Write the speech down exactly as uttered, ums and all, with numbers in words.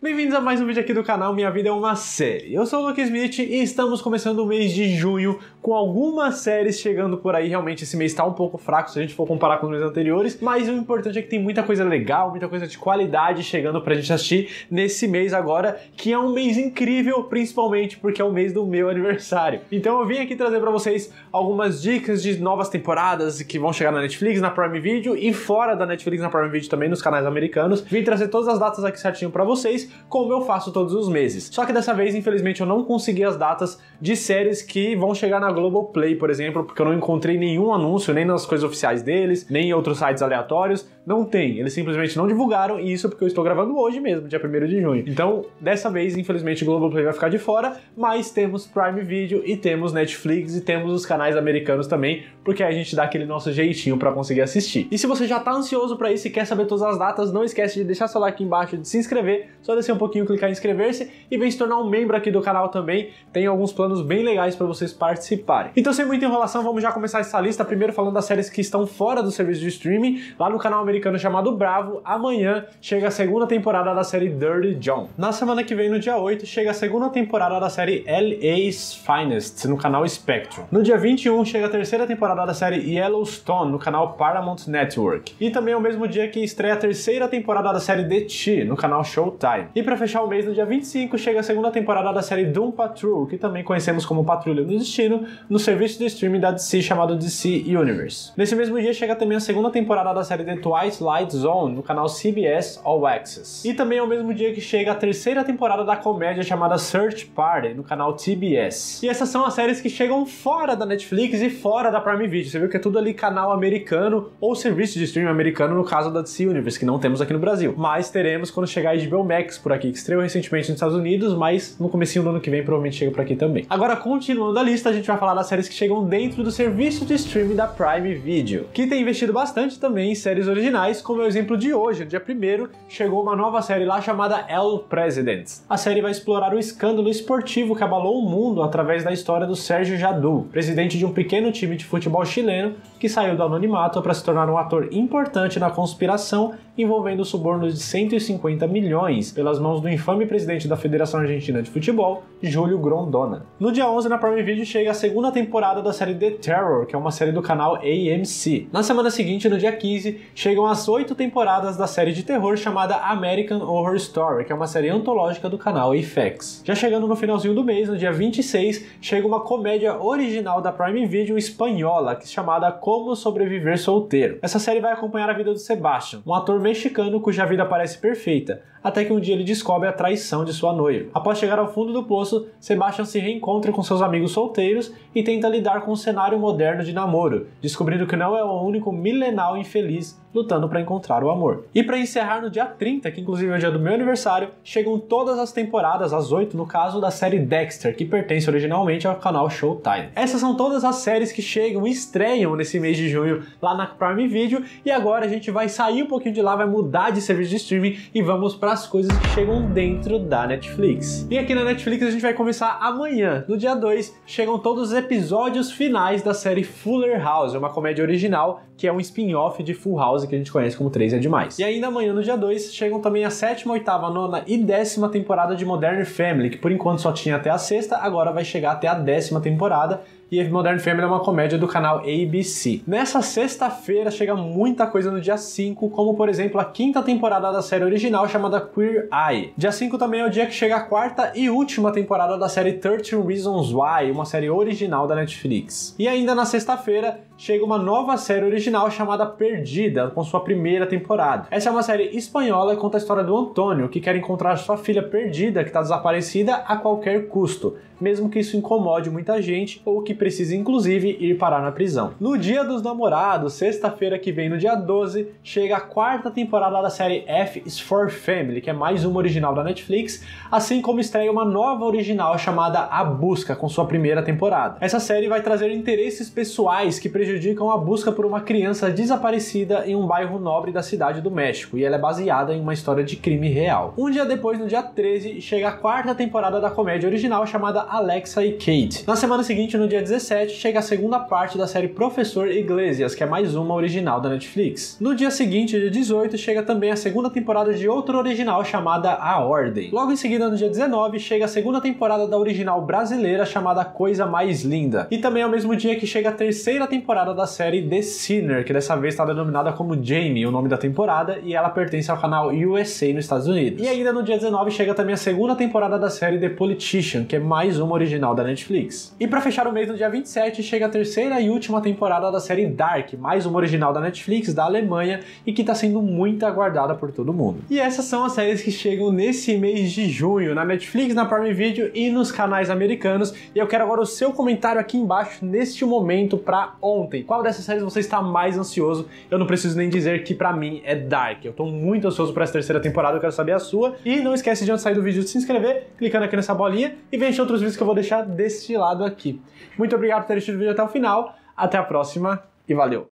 Bem-vindos a mais um vídeo aqui do canal Minha Vida é uma Série. Eu sou o Luke Smith e estamos começando o mês de junho com algumas séries chegando por aí. Realmente esse mês está um pouco fraco se a gente for comparar com os meses anteriores, mas o importante é que tem muita coisa legal, muita coisa de qualidade chegando pra gente assistir nesse mês agora, que é um mês incrível, principalmente porque é o mês do meu aniversário. Então eu vim aqui trazer pra vocês algumas dicas de novas temporadas que vão chegar na Netflix, na Prime Video e fora da Netflix, na Prime Video também, nos canais americanos. Vim trazer todas as datas aqui certinho pra vocês, como eu faço todos os meses. Só que dessa vez, infelizmente, eu não consegui as datas de séries que vão chegar na Globoplay, por exemplo, porque eu não encontrei nenhum anúncio, nem nas coisas oficiais deles, nem em outros sites aleatórios. Não tem. Eles simplesmente não divulgaram, e isso porque eu estou gravando hoje mesmo, dia primeiro de junho. Então, dessa vez, infelizmente, o Globoplay vai ficar de fora, mas temos Prime Video e temos Netflix e temos os canais americanos também, porque aí a gente dá aquele nosso jeitinho pra conseguir assistir. E se você já tá ansioso pra isso e quer saber todas as datas, não esquece de deixar seu like aqui embaixo, de se inscrever, só descer um pouquinho, clicar em inscrever-se e vem se tornar um membro aqui do canal também. Tem alguns planos bem legais para vocês participarem. Então, sem muita enrolação, vamos já começar essa lista, primeiro falando das séries que estão fora do serviço de streaming, lá no canal americano chamado Bravo. Amanhã chega a segunda temporada da série Dirty John. Na semana que vem, no dia oito, chega a segunda temporada da série L A's Finest, no canal Spectrum. No dia vinte e um, chega a terceira temporada da série Yellowstone, no canal Paramount Network. E também é o mesmo dia que estreia a terceira temporada da série The Chi, no canal Showtime. E para fechar o mês, no dia vinte e cinco, chega a segunda temporada da série Doom Patrol, que também conhecemos como Patrulha do Destino, no serviço de streaming da D C chamado D C Universe. Nesse mesmo dia chega também a segunda temporada da série The Twilight Zone, no canal C B S All Access. E também é o mesmo dia que chega a terceira temporada da comédia chamada Search Party, no canal T B S. E essas são as séries que chegam fora da Netflix e fora da Prime Video. Você viu que é tudo ali canal americano ou serviço de streaming americano, no caso da D C Universe, que não temos aqui no Brasil. Mas teremos quando chegar a H B O Max por aqui, que estreou recentemente nos Estados Unidos, mas no comecinho do ano que vem provavelmente chega por aqui também. Agora, continuando a lista, a gente vai falar das séries que chegam dentro do serviço de streaming da Prime Video, que tem investido bastante também em séries originais, como é o exemplo de hoje. No dia primeiro, chegou uma nova série lá chamada El President. A série vai explorar o escândalo esportivo que abalou o mundo através da história do Sérgio Jadu, presidente de um pequeno time de futebol chileno que saiu do anonimato para se tornar um ator importante na conspiração envolvendo subornos de cento e cinquenta milhões pelas mãos do infame presidente da Federação Argentina de Futebol, Júlio Grondona. No dia onze, na Prime Video, chega a segunda temporada da série The Terror, que é uma série do canal A M C. Na semana seguinte, no dia quinze, chegam as oito temporadas da série de terror chamada American Horror Story, que é uma série antológica do canal A F X. Já chegando no finalzinho do mês, no dia vinte e seis, chega uma comédia original da Prime Video espanhola, que é chamada Como Sobreviver Solteiro. Essa série vai acompanhar a vida do Sebastian, um ator mexicano cuja vida parece perfeita, até que um dia ele descobre a traição de sua noiva. Após chegar ao fundo do poço, Sebastian se reencontra com seus amigos solteiros e tenta lidar com o cenário moderno de namoro, descobrindo que não é o único milenal infeliz lutando para encontrar o amor. E para encerrar, no dia trinta, que inclusive é o dia do meu aniversário, chegam todas as temporadas, as oito no caso, da série Dexter, que pertence originalmente ao canal Showtime. Essas são todas as séries que chegam e estreiam nesse mês de junho lá na Prime Video, e agora a gente vai sair um pouquinho de lá, vai mudar de serviço de streaming e vamos para as coisas que chegam dentro da Netflix. E aqui na Netflix a gente vai começar amanhã, no dia dois, chegam todos os episódios finais da série Fuller House, uma comédia original que é um spin-off de Full House, que a gente conhece como três é Demais. E ainda amanhã, no dia dois, chegam também a sétima, oitava, nona e décima temporada de Modern Family, que por enquanto só tinha até a sexta, agora vai chegar até a décima temporada. E Modern Family é uma comédia do canal A B C. Nessa sexta-feira chega muita coisa no dia cinco, como por exemplo a quinta temporada da série original chamada Queer Eye. Dia cinco também é o dia que chega a quarta e última temporada da série thirteen Reasons Why, uma série original da Netflix. E ainda na sexta-feira chega uma nova série original chamada Perdida, com sua primeira temporada. Essa é uma série espanhola e conta a história do Antônio, que quer encontrar sua filha perdida, que está desaparecida a qualquer custo, mesmo que isso incomode muita gente ou que precise inclusive ir parar na prisão. No Dia dos Namorados, sexta-feira que vem, no dia doze, chega a quarta temporada da série F is for Family, que é mais uma original da Netflix, assim como estreia uma nova original chamada A Busca, com sua primeira temporada. Essa série vai trazer interesses pessoais que prejudicam a busca por uma criança desaparecida em um bairro nobre da cidade do México, e ela é baseada em uma história de crime real. Um dia depois, no dia treze, chega a quarta temporada da comédia original chamada Alexa e Kate. Na semana seguinte, no dia dezessete chega a segunda parte da série Professor Iglesias, que é mais uma original da Netflix. No dia seguinte, dia dezoito, chega também a segunda temporada de outra original chamada A Ordem. Logo em seguida, no dia dezenove, chega a segunda temporada da original brasileira chamada Coisa Mais Linda. E também é o mesmo dia que chega a terceira temporada da série The Sinner, que dessa vez está denominada como Jamie, o nome da temporada, e ela pertence ao canal U S A nos Estados Unidos. E ainda no dia dezenove chega também a segunda temporada da série The Politician, que é mais uma original da Netflix. E para fechar o mês, no dia vinte e sete, chega a terceira e última temporada da série Dark, mais uma original da Netflix, da Alemanha, e que está sendo muito aguardada por todo mundo. E essas são as séries que chegam nesse mês de junho, na Netflix, na Prime Video e nos canais americanos. E eu quero agora o seu comentário aqui embaixo, neste momento, para ontem. Qual dessas séries você está mais ansioso? Eu não preciso nem dizer que pra mim é Dark. Eu tô muito ansioso por essa terceira temporada, eu quero saber a sua. E não esquece de antes de sair do vídeo de se inscrever, clicando aqui nessa bolinha, e veja outros vídeos que eu vou deixar deste lado aqui. Muito obrigado por ter assistido o vídeo até o final, até a próxima e valeu!